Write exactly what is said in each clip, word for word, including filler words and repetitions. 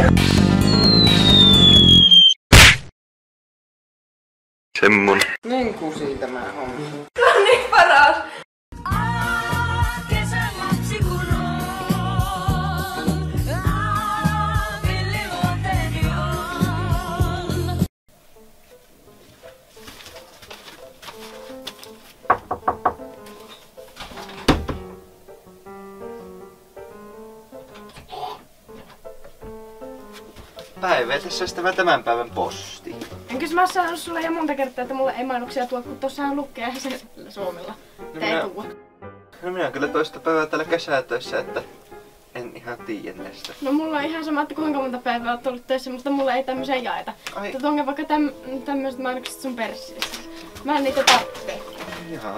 Semmun. Niin kusi tämä homma. No niin paras. Päivä, tässä olisi tämä tämän päivän posti. Enkös mä oon sanonut sulle jo monta kertaa, että mulle ei mainoksia tuo, kun tossahan lukee se suomella. No Tää ei minä- tuo. No minä kyllä toista päivää täällä kesätöissä, että en ihan tiedä näistä. No mulla on ihan sama, että kuinka monta päivää oot ollut töissä, mutta mulla ei tämmöisiä jaeta. Ai. Mutta tuonko vaikka täm, tämmöiset mainokset sun perssissä. Mä en niitä tarvitse. Jaa.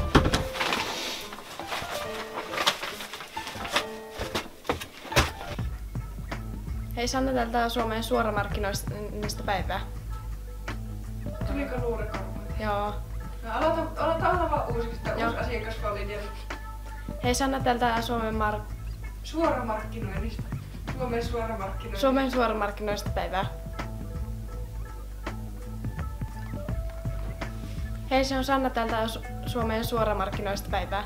Hei Sanna, täältä Suomen suoramarkkinoista päivää. Tuliko luurikorva? Joo. No aloita, aloita olla vaan uusiksi tämä Joo. uusi asiakasvalidea. Hei Sanna, täältä Suomen, mar- Suoramarkkinoinnista. Suomen suoramarkkinoinnista. Suomen suoramarkkinoista päivää. Hei, se on Sanna täältä Su- Suomen suoramarkkinoista päivää.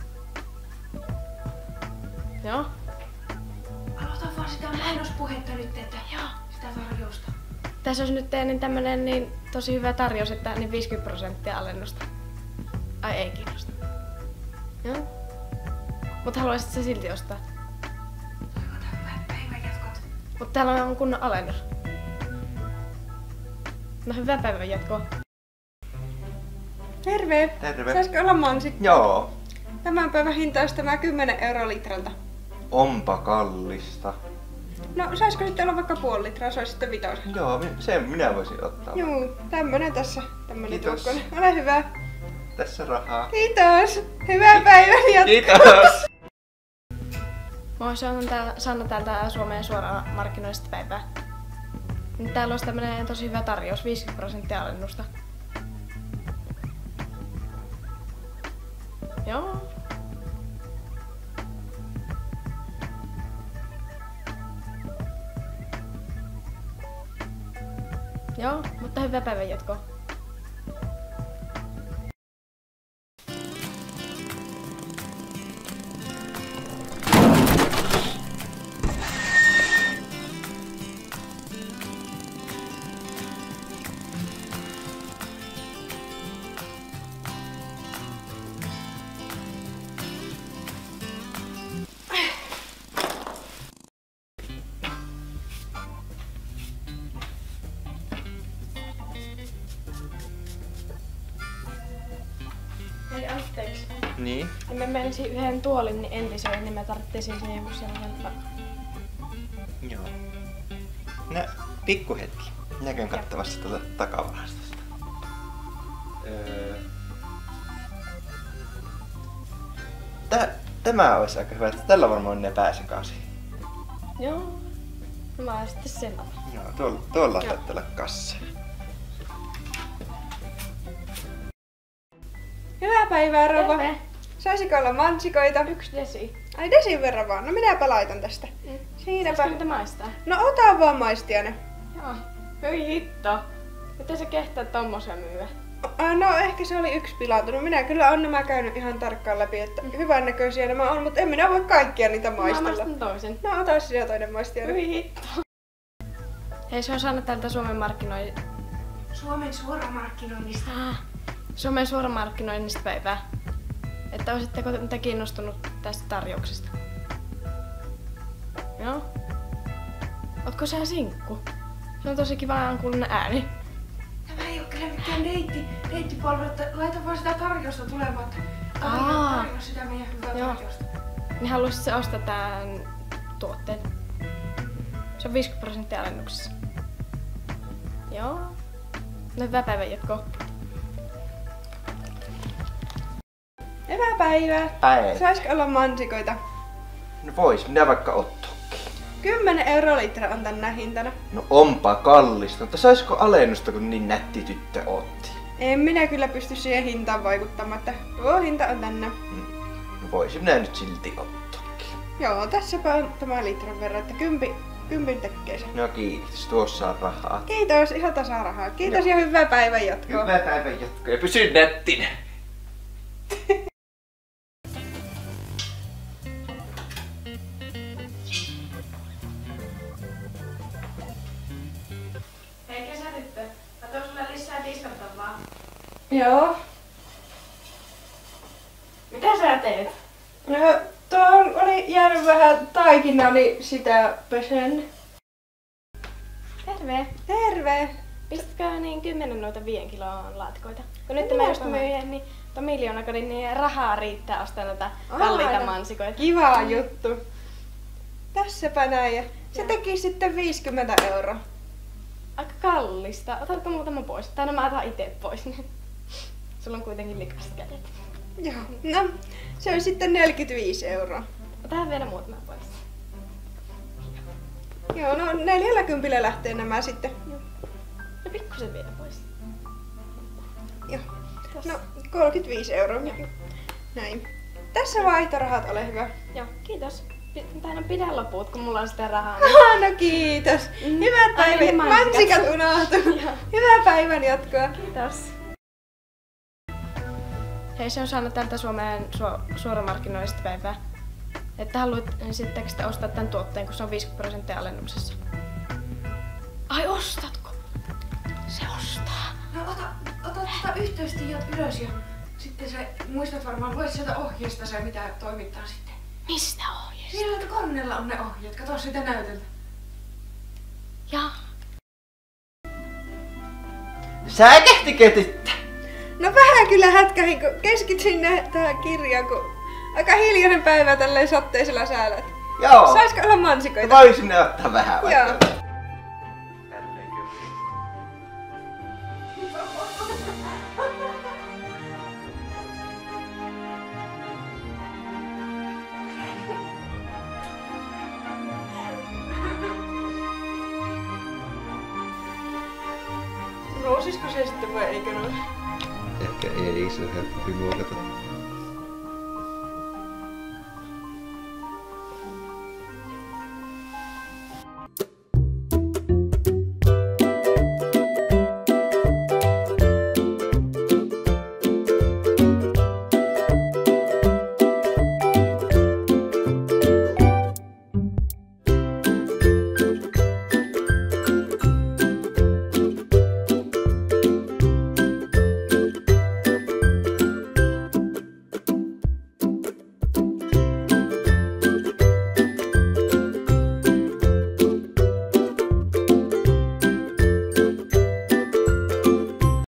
Joo. Aloita vaan sitä mainospuhetta nyt, että Joo. sitä tarjousta. Tässä olisi nyt niin tämmönen niin tosi hyvä tarjous, että niin viisikymmentä prosenttia alennusta. Ai ei kiinnosta. Joo. Mut haluaisit se silti ostaa. Toivotaan hyvät päivänjatkot. Mut täällä on kunnon alennus. No hyvää päivän jatkoa. Terve! Terve. Saisiko olla mansikka? Joo. Tämän päivän hinta olisi tämä kymmenen euroa litralta. Onpa kallista. No, saisiko nyt olla vaikka puoli litraa, se olisi sitten vitosen. Joo, mi- sen minä voisin ottaa. Juu, tämmönen tässä. Tämmönen Kiitos. tuokkonen. Ole hyvä. Tässä rahaa. Kiitos! Hyvää päivän jatkoa! Kiitos! Moi, se on täällä, Sanna täältä Suomen suoramarkkinoista päivää. Nyt täällä olisi tämmönen tosi hyvä tarjous, viisikymmentä prosenttia alennusta. Joo. Joo, mutta hyvää päivän jatkoa. Hei, anteeksi. Niin? Niin mä menisin yhden tuolin niin entisöin, niin mä tarvitsin siihen joku sellainen pa- Joo. No, pikku hetki. Minä käyn katsomassa tuolta takavarastosta. Öö... Tä, tämä olisi aika hyvä, että tällä varmaan ne pääsekasi. Joo. No mä oon sitten sen otan. Joo, tuolla, tuolla Joo. taitaa olla kassa. Hyvää päivää, rouva. Terve. Saisiko olla mansikoita? Yksi desi. Ai desin verran vaan. No minäpä laitan tästä. Mm. Siinäpä. Saisiko niitä maistaa? No ota vaan maistia ne. Joo. Hyi hitto. Miten sä kehtaa tommosia myyä? Ah, no ehkä se oli yksi pilaantunut. Minä kyllä on nämä käynyt ihan tarkkaan läpi, että hyvän näköisiä nämä on, mutta en minä voi kaikkia niitä Mä maistella. maistan toisen. No ota sinä toinen maistia. Hyi hitto. Hei, se on Sanna täältä Suomen markkinoi... Suomen suoramarkkinoinnista. Ah, Suomen suoramarkkinoinnista päivää. Että olisitteko te kiinnostunut tästä tarjouksesta? Joo. Ootko sä sinkku? Se on tosi kiva kuullinen ääni. Tämä ei oo kyllä mikään deitti, deittipalvelu, että laita vaan sitä tarjousta tulemaan. että Tarjoa, Aa. tarjoa sitä meidän hyvää Joo. tarjousta. Niin haluaisit sä ostaa tän tuotteen? Se on viisikymmentä prosenttia alennuksessa. Joo. No hyvää päivän jatkoa. Hyvää päivää. Päivä. Saisiko olla mansikoita? No vois, minä vaikka ottaa. kymmenen euroa litra on tänä hintana. No onpa kallista, mutta saisiko alennusta, kun niin nätti tyttö otti? En minä kyllä pysty siihen hintaan vaikuttamaan, että tuo hinta on tänne. No voisin minä nyt silti ottaakin. Joo, tässäpä on tämä litran verran, että kympi Kympin tekee se. No kiitos, tuossa on rahaa. Kiitos, ihan tasarahaa. Kiitos ja hyvää päivän jatkoa. Hyvää päivän jatkoa ja pysy nättinä. Hei kesätyttö, mä tuon sulle lisää tiskattavaa. Joo. Mitä sä teet? No, tuohon oli jäänyt vähän taikinaa, niin sitä pesen. Terve. Terve! Pistätkö niin kymmenen noita viiden kilon laatikoita? Kun nyt No, mä just tämä. myin, niin tuon miljoonakodin, niin rahaa riittää ostaa näitä Aa, kalliita no. mansikoita. Kiva juttu. Tässäpä näin. Ja se teki sitten viisikymmentä euroa. Aika kallista. Otatko muutama pois? Tai no mä otan itse pois. Niin. Sulla on kuitenkin likaiset kädet. Joo. No, se on sitten neljäkymmentäviisi euroa. Otetaan vielä muutama pois. Joo, no neljälläkympillä lähtee nämä sitten. No pikkusen vielä pois. Joo. Tossa. No, kolmekymmentäviisi euroa. Näin. Tässä vaihtorahat, ole hyvä. Joo, kiitos. Pi- Tai no pidä loput, kun mulla on sitä rahaa. Ah, no kiitos. Mm. Hyvät Ai, päivän. niin, mansikat. Mansikat unohtu. Joo. Hyvää päivän jatkoa. Kiitos. Hei, se on saanut tältä Suomen su- suoramarkkinoista päivää. Että haluat sittenkö sitten ostaa tämän tuotteen, kun se on viisikymmentä prosenttia alennuksessa. Ai ostatko? Se ostaa. No ota, ota tota yhteystiedot ylös ja sitten sä muistat varmaan, luet sieltä ohjeesta se mitä toimittaa sitten. Mistä ohjeesta? Siellä koneella on ne ohjeet, kato sitä näytöltä. Ja. Säikähtikö tyttö? No vähän kyllä hätkähin, kun keskityin nä- tähän kirjaan, kun aika hiljainen päivä tälleen satteisella säällä. Joo. Saisiko olla mansikoita? Voisin ne ottaa vähän vaikka. Joo. Tälleen kyllä. Nousisiko se sitten vai eikö nouse? Ehkä ei, se on helpompi muokata.